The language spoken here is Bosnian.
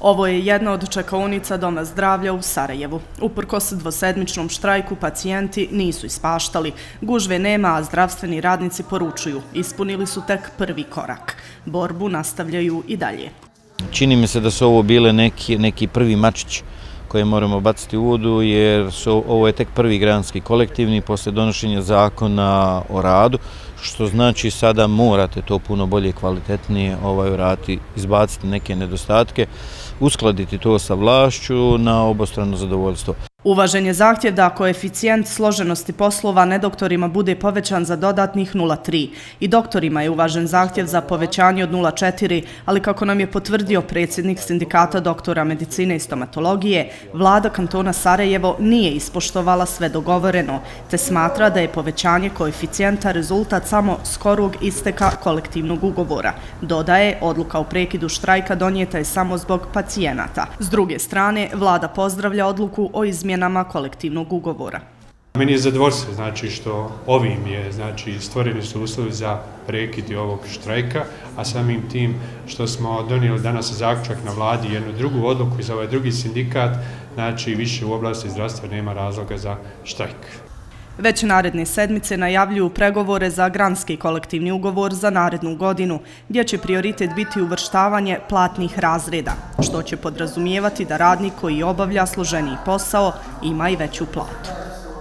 Ovo je jedna od čekaonica Doma zdravlja u Sarajevu. Uprkos dvosedmičnom štrajku pacijenti nisu ispaštali. Gužve nema, a zdravstveni radnici poručuju. Ispunili su tek prvi korak. Borbu nastavljaju i dalje. Čini mi se da su ovo bile neki prvi mačić koje moramo baciti u vodu, jer ovo je tek prvi granski kolektivni posle donošenja zakona o radu, što znači sada morate to puno bolje i kvalitetnije uraditi, izbaciti neke nedostatke, uskladiti to sa vlašću na obostrano zadovoljstvo. Uvažen je zahtjev da koeficijent složenosti poslova nedoktorima bude povećan za dodatnih 0,3 i doktorima je uvažen zahtjev za povećanje od 0,4, ali kako nam je potvrdio predsjednik Sindikata doktora medicine i stomatologije, vlada kantona Sarajevo nije ispoštovala sve dogovoreno, te smatra da je povećanje koeficijenta rezultat samo skorog isteka kolektivnog ugovora. Dodaje, odluka o prekidu štrajka donijeta je samo zbog pacijenata. S druge strane, vlada pozdravlja odluku o izmjenama kolektivnog ugovora. Meni je zadovoljstvo što ovim je stvoreni su uslovi za prekid ovog štrajka, a samim tim što smo donijeli danas zaključak na vladi jednu drugu odluku i za ovaj drugi sindikat, više u oblasti zdravstva nema razloga za štrajk. Već naredne sedmice najavljuju pregovore za granski kolektivni ugovor za narednu godinu, gdje će prioritet biti uvrštavanje platnih razreda, što će podrazumijevati da radnik koji obavlja složeniji posao ima i veću platu.